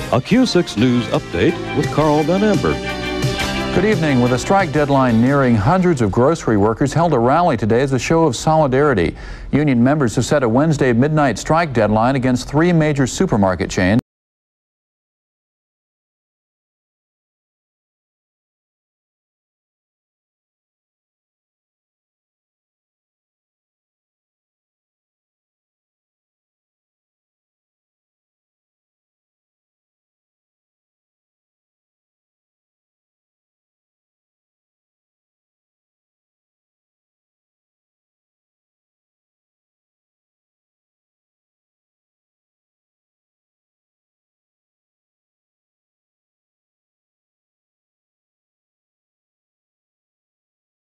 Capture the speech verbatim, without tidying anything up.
A Q six News update with Carl Van Amber. Good evening. With a strike deadline nearing, hundreds of grocery workers held a rally today as a show of solidarity. Union members have set a Wednesday midnight strike deadline against three major supermarket chains.